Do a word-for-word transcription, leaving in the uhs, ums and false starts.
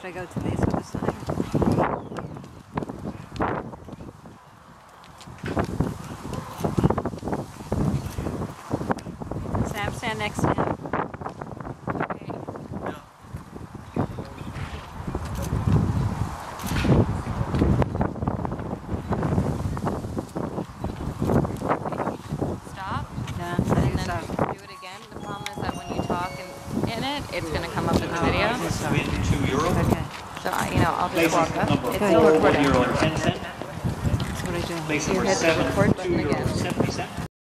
Should I go to these with the sign? Sam, stand next to him. Okay. Stop. Yeah. And then Stop. do it again. The problem is that when you talk in, in it, it's going to come up in the video. two euro. Okay. So, I- you know, I'll just Places walk up. number It's four, still one recording. euro and ten cent. That's what I do. Place You number hit the seven, record two button euro again. and seventy cent.